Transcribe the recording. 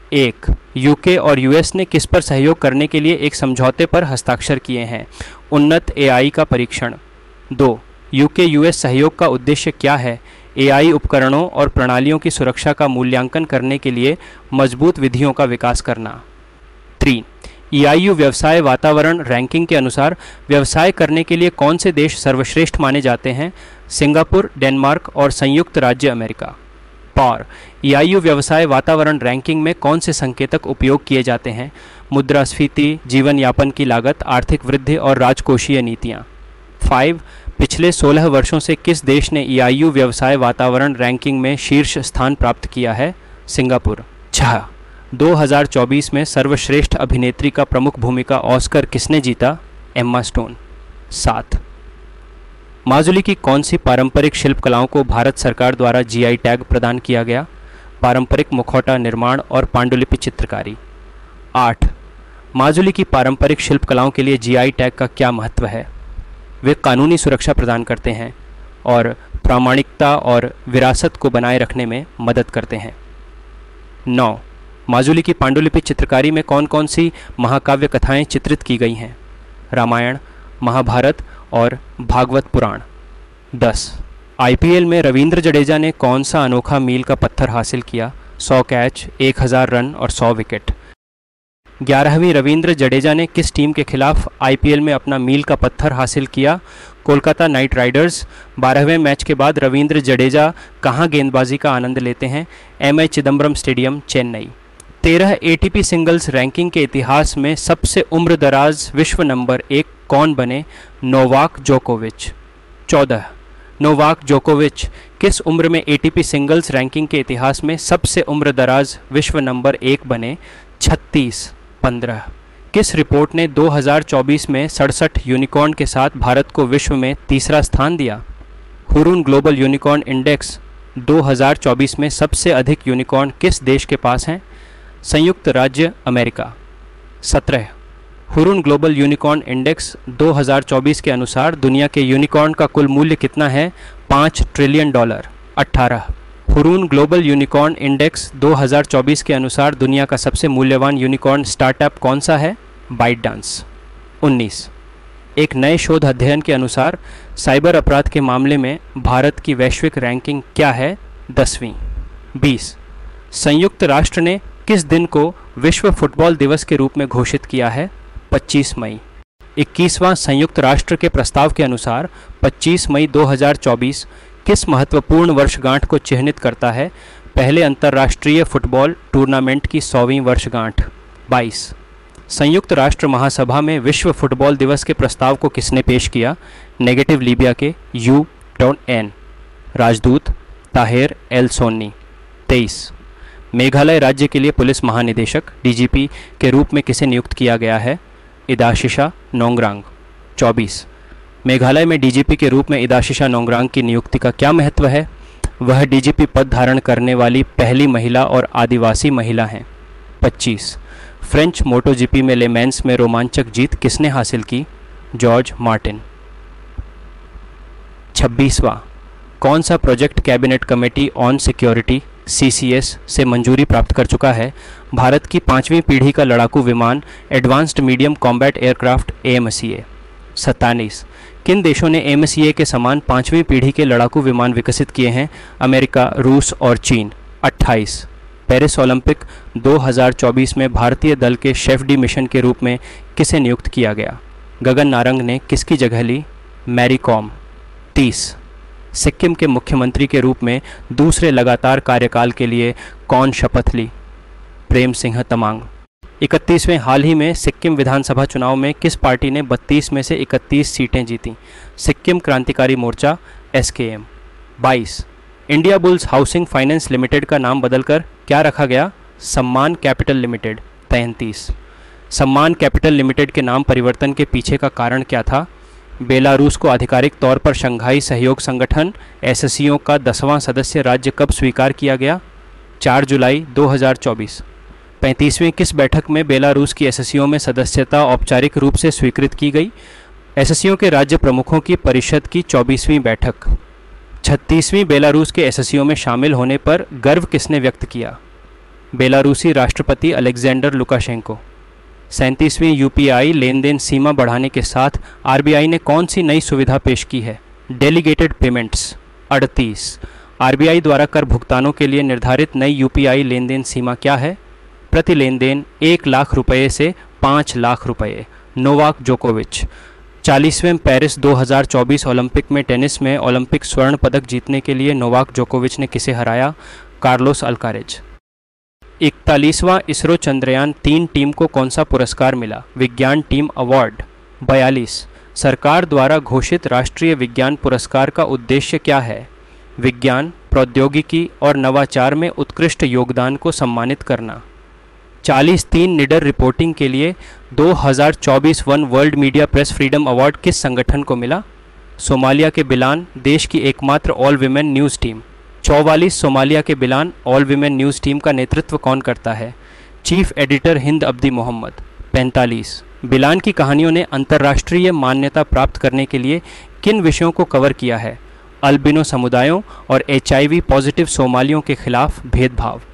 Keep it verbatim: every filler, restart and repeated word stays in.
एक, यूके और यूएस ने किस पर सहयोग करने के लिए एक समझौते पर हस्ताक्षर किए हैं? उन्नत एआई का परीक्षण। दो, यूके यूएस सहयोग का उद्देश्य क्या है? एआई उपकरणों और प्रणालियों की सुरक्षा का मूल्यांकन करने के लिए मजबूत विधियों का विकास करना। तीन, ईआईयू व्यवसाय वातावरण रैंकिंग के अनुसार व्यवसाय करने के लिए कौन से देश सर्वश्रेष्ठ माने जाते हैं? सिंगापुर, डेनमार्क और संयुक्त राज्य अमेरिका। चार, ईआईयू व्यवसाय वातावरण रैंकिंग में कौन से संकेतक उपयोग किए जाते हैं? मुद्रास्फीति, जीवन यापन की लागत, आर्थिक वृद्धि और राजकोषीय नीतियाँ। फाइव, पिछले सोलह वर्षों से किस देश ने ईआईयू व्यवसाय वातावरण रैंकिंग में शीर्ष स्थान प्राप्त किया है? सिंगापुर। छह, दो हज़ार चौबीस में सर्वश्रेष्ठ अभिनेत्री का प्रमुख भूमिका ऑस्कर किसने जीता? Emma Stone. सात, माजुली की कौन सी पारंपरिक शिल्प कलाओं को भारत सरकार द्वारा जीआई टैग प्रदान किया गया? पारंपरिक मुखौटा निर्माण और पांडुलिपि चित्रकारी। आठ, माजुली की पारंपरिक शिल्प कलाओं के लिए जीआई टैग का क्या महत्व है? वे कानूनी सुरक्षा प्रदान करते हैं और प्रामाणिकता और विरासत को बनाए रखने में मदद करते हैं। नौ, माजुली की पांडुलिपि चित्रकारी में कौन कौन सी महाकाव्य कथाएं चित्रित की गई हैं? रामायण, महाभारत और भागवत पुराण। दस, आईपीएल में रविंद्र जडेजा ने कौन सा अनोखा मील का पत्थर हासिल किया? सौ कैच, एक हज़ार रन और सौ विकेट। ग्यारहवीं रविंद्र जडेजा ने किस टीम के खिलाफ आईपीएल में अपना मील का पत्थर हासिल किया? Kolkata Knight Riders. बारहवें मैच के बाद रविंद्र जडेजा कहां गेंदबाजी का आनंद लेते हैं? M A Chidambaram stadium, Chennai. तेरह, एटीपी सिंगल्स रैंकिंग के इतिहास में सबसे उम्रदराज विश्व नंबर एक कौन बने? नोवाक जोकोविच। चौदह, नोवाक जोकोविच किस उम्र में एटीपी सिंगल्स रैंकिंग के इतिहास में सबसे उम्रदराज विश्व नंबर एक बने? छत्तीस। पंद्रह, किस रिपोर्ट ने दो हज़ार चौबीस में सड़सठ यूनिकॉर्न के साथ भारत को विश्व में तीसरा स्थान दिया? हुरून ग्लोबल यूनिकॉर्न इंडेक्स दो हज़ार चौबीस में सबसे अधिक यूनिकॉर्न किस देश के पास हैं? संयुक्त राज्य अमेरिका। सत्रह, हुरून ग्लोबल यूनिकॉर्न इंडेक्स दो हज़ार चौबीस के अनुसार दुनिया के यूनिकॉर्न का कुल मूल्य कितना है? पाँच ट्रिलियन डॉलर। अठारह, हुरून ग्लोबल यूनिकॉर्न इंडेक्स दो हज़ार चौबीस के अनुसार दुनिया का सबसे मूल्यवान यूनिकॉर्न स्टार्टअप कौन सा है? बाइटडांस। उन्नीस, एक नए शोध अध्ययन के अनुसार साइबर अपराध के मामले में भारत की वैश्विक रैंकिंग क्या है? दसवीं। बीस, संयुक्त राष्ट्र ने किस दिन को विश्व फुटबॉल दिवस के रूप में घोषित किया है? पच्चीस मई। इक्कीसवां संयुक्त राष्ट्र के प्रस्ताव के अनुसार पच्चीस मई दो हज़ार चौबीस किस महत्वपूर्ण वर्षगांठ को चिह्नित करता है? पहले अंतर्राष्ट्रीय फुटबॉल टूर्नामेंट की सौवीं वर्षगांठ। बाईस, संयुक्त राष्ट्र महासभा में विश्व फुटबॉल दिवस के प्रस्ताव को किसने पेश किया? नेगेटिव लीबिया के यू डॉन एन राजदूत ताहिर एल सोन्नी। तेईस, मेघालय राज्य के लिए पुलिस महानिदेशक डीजीपी के रूप में किसे नियुक्त किया गया है? इदाशिशा नोंगरांग। चौबीस, मेघालय में डीजीपी के रूप में इदाशिशा नोंगरांग की नियुक्ति का क्या महत्व है? वह डीजीपी पद धारण करने वाली पहली महिला और आदिवासी महिला हैं। पच्चीस, फ्रेंच मोटोजीपी में ले मेंस में रोमांचक जीत किसने हासिल की? George Martin. छब्बीसवां, कौन सा project cabinet committee on security CCS से मंजूरी प्राप्त कर चुका है? भारत की पाँचवीं पीढ़ी का लड़ाकू विमान advanced medium combat aircraft AMCA. सत्ताईस, किन देशों ने एएमसीए के समान पाँचवीं पीढ़ी के लड़ाकू विमान विकसित किए हैं? अमेरिका, रूस और चीन। अट्ठाईस, पेरिस ओलंपिक दो हज़ार चौबीस में भारतीय दल के शेफ डी मिशन के रूप में किसे नियुक्त किया गया? गगन नारंग ने किसकी जगह ली? Mary com. तीस, सिक्किम के मुख्यमंत्री के रूप में दूसरे लगातार कार्यकाल के लिए कौन शपथ ली? प्रेम सिंह तमांग। इकतीसवें, हाल ही में सिक्किम विधानसभा चुनाव में किस पार्टी ने बत्तीस में से इकतीस सीटें जीतीं? सिक्किम क्रांतिकारी मोर्चा एसकेएम। बाईस, India bulls housing finance limited का नाम बदलकर क्या रखा गया? सम्मान कैपिटल लिमिटेड। तैंतीस, सम्मान कैपिटल लिमिटेड के नाम परिवर्तन के पीछे का कारण क्या था? बेलारूस को आधिकारिक तौर पर शंघाई सहयोग संगठन एससीओ का दसवां सदस्य राज्य कब स्वीकार किया गया? चार जुलाई दो हज़ार चौबीस। पैंतीसवीं किस बैठक में बेलारूस की एससीओ में सदस्यता औपचारिक रूप से स्वीकृत की गई? एससीओ के राज्य प्रमुखों की परिषद की चौबीसवीं बैठक। छत्तीसवीं बेलारूस के एससीओ में शामिल होने पर गर्व किसने व्यक्त किया? बेलारूसी राष्ट्रपति अलेक्जेंडर लुकाशेंको। सैंतीसवीं यूपीआई लेन देन सीमा बढ़ाने के साथ आरबीआई ने कौन सी नई सुविधा पेश की है? Delegated payments. अड़तीस। आरबीआई द्वारा कर भुगतानों के लिए निर्धारित नई यूपीआई लेन देन सीमा क्या है? प्रति लेन देन एक लाख रुपये से पाँच लाख रुपये। नोवाक जोकोविच। चालीसवें पेरिस दो हज़ार चौबीस ओलंपिक में टेनिस में ओलंपिक स्वर्ण पदक जीतने के लिए नोवाक जोकोविच ने किसे हराया? Carlos Alcaraz. इकतालीसवां इसरो चंद्रयान तीन टीम को कौन सा पुरस्कार मिला? विज्ञान टीम अवार्ड। बयालीस। सरकार द्वारा घोषित राष्ट्रीय विज्ञान पुरस्कार का उद्देश्य क्या है? विज्ञान, प्रौद्योगिकी और नवाचार में उत्कृष्ट योगदान को सम्मानित करना। चालीस। तीन निडर रिपोर्टिंग के लिए दो हज़ार चौबीस one world media press freedom award किस संगठन को मिला? सोमालिया के बिलान, देश की एकमात्र ऑल विमेन न्यूज़ टीम। चौवालीस। सोमालिया के Bilan all women news team का नेतृत्व कौन करता है? Chief editor Hind Abdi Mohamed. पैंतालीस। बिलान की कहानियों ने अंतर्राष्ट्रीय मान्यता प्राप्त करने के लिए किन विषयों को कवर किया है? अल्बिनो समुदायों और एचआईवी पॉजिटिव सोमालियों के खिलाफ भेदभाव।